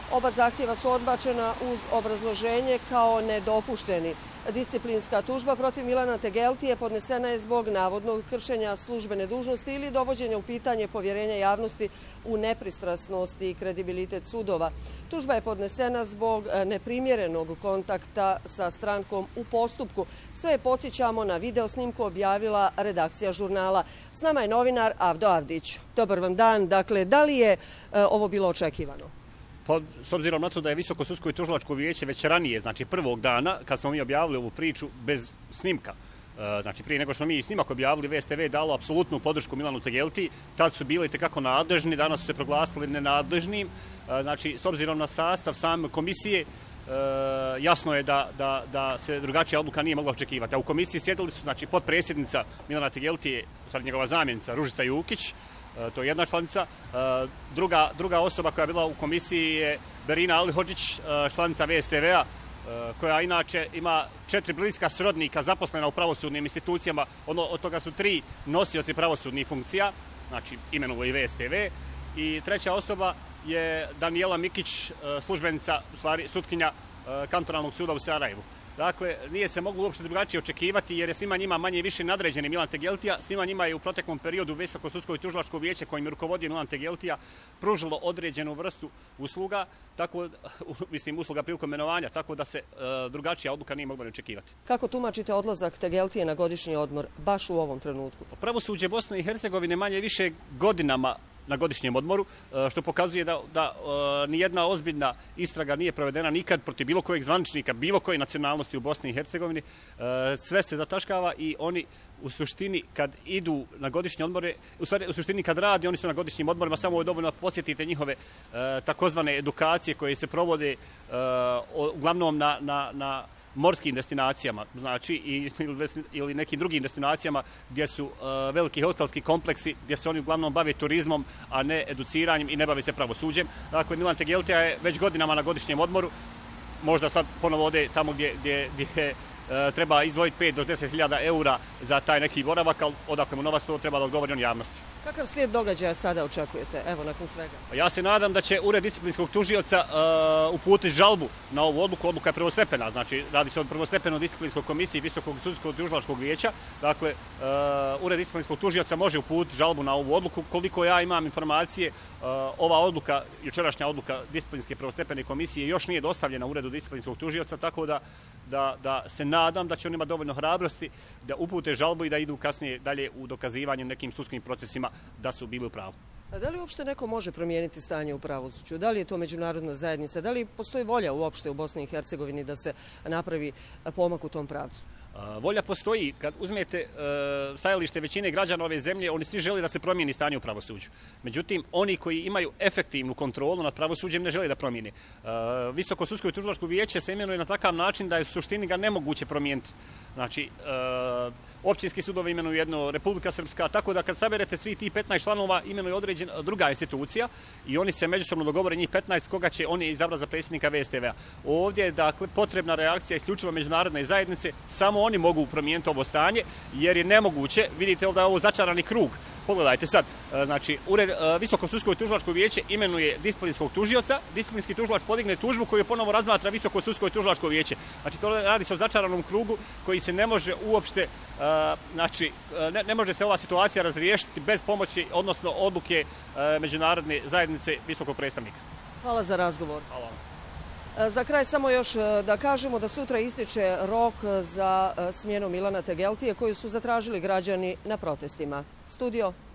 Oba zahtjeva su odbačena uz obrazloženje kao nedopušteni. Disciplinska tužba protiv Milana Tegeltije podnesena je zbog navodnog kršenja službene dužnosti ili dovođenja u pitanje povjerenja javnosti u nepristrasnost i kredibilitet sudova. Tužba je podnesena zbog neprimjerenog kontakta sa strankom u postupku. Sve je, podsjećamo, na videosnimku objavila redakcija žurnala. S nama je novinar Avdo Avdić. Dobar vam dan. Dakle, da li je ovo bilo očekivano? Pa, s obzirom na to da je Visoko sudsko i tužilačko vijeće već ranije, znači prvog dana, kad smo mi objavili ovu priču bez snimka, znači prije nego što mi snimak objavili, VSTV je dalo apsolutnu podršku Milanu Tegeltiji, tad su bili itekako nadležni, danas su se proglasili nenadležnim, znači s obzirom na sastav same komisije, jasno je da se drugačija odluka nije mogla očekivati. A u komisiji sjedili su, znači, potpredsjednica Milana Tegeltije, sad njegova zamjenica Ružica Jukić, to je jedna članica. Druga osoba koja je bila u komisiji je Berina Alihodžić, članica VSTV-a, koja inače ima 4 bliska srodnika zaposlena u pravosudnim institucijama, od toga su 3 nosioci pravosudnih funkcija, znači imenuje i VSTV. I treća osoba je Danijela Mikić, službenica, u stvari sutkinja kantonalnog suda u Sarajevu. Dakle, nije se moglo uopšte drugačije očekivati jer je svima njima manje više nadređeni Milan Tegeltija. Svima njima je u proteklom periodu Visoko sudsko i tužilačko vijeće kojim je rukovodio Milan Tegeltija pružilo određenu vrstu usluga, usluga prilikom imenovanja, tako da se drugačija odluka nije mogla očekivati. Kako tumačite odlazak Tegeltije na godišnji odmor baš u ovom trenutku? Pravosuđe Bosne i Hercegovine manje više godinama na godišnjem odmoru, što pokazuje da nijedna ozbiljna istraga nije provedena nikad protiv bilo kojeg zvaničnika, bilo koje nacionalnosti u Bosni i Hercegovini. Sve se zataškava i oni u suštini kad idu na godišnje odmore, u suštini kad radi, oni su na godišnjim odmorima, samo je dovoljno posjetite njihove takozvane edukacije koje se provode uglavnom na morskim destinacijama, znači ili nekim drugim destinacijama gdje su veliki hotelski kompleksi, gdje se oni uglavnom bave turizmom, a ne educiranjem i ne bave se pravosuđem. Dakle, Milan Tegeltija je već godinama na godišnjem odmoru, možda sad ponovo ode tamo gdje treba izdvojiti 5 do 10.000 eura za taj neki boravak, ali odakle mu novac, to treba da odgovori on javnosti. Kakav slijed događaja sada očekujete, evo, nakon svega? Ja se nadam da će Ured disciplinskog tužioca uputiti žalbu na ovu odluku. Odluka je prvostepena, znači radi se o prvostepenoj disciplinskoj komisiji Visokog sudskog tužilačkog vijeća. Dakle, Ured disciplinskog tužioca može uputiti žalbu na ovu odluku. Koliko ja imam informacije, ova odluka, jučerašnja odluka disciplinske prvostepene komisije još nije dostavljena Uredu disciplinskog tužioca, tako da se nadam da će on imati dovoljno hrabrosti da upute žalbu i da idu kasnije dalje u dokazivanje nekim sudskim procesima da su bili u pravu. Da li uopšte neko može promijeniti stanje u pravosuđu? Da li je to međunarodna zajednica? Da li postoji volja uopšte u Bosni i Hercegovini da se napravi pomak u tom pravcu? Volja postoji. Kad uzmete stajalište većine građana ove zemlje, oni svi žele da se promijeni stanje u pravosuđu. Međutim, oni koji imaju efektivnu kontrolu nad pravosuđem ne žele da promijene. Visoko sudsko i tužilačko vijeće se imenuje na takav način da je u suštini ga nemoguće promijeniti. Znači, općinski sudovi imenuju jedno, Republika Srpska, tako da kad saberete svi ti 15 članova imenuje određena druga institucija i oni se međusobno dogovore njih 15 koga će oni izabrati za predsjednika VSTV-a. Ovdje je, dakle, potrebna reakcija isključivo međunarodne zajednice, samo oni mogu promijeniti ovo stanje, jer je nemoguće, vidite ovdje ovo začarani krug. Pogledajte sad, znači, Visoko sudsko i tužilačko vijeće imenuje disciplinskog tužioca, disciplinski tužilac podigne tužbu koju ponovo razmatra Visoko sudsko i tužilačko vijeće. Znači, to radi se o začaranom krugu koji se ne može uopšte, znači, ne može se ova situacija razriješiti bez pomoći, odnosno odluke međunarodne zajednice visokog predstavnika. Hvala za razgovor. Hvala. Za kraj samo još da kažemo da sutra ističe rok za smjenu Milana Tegeltije koju su zatražili građani na protestima. Studio.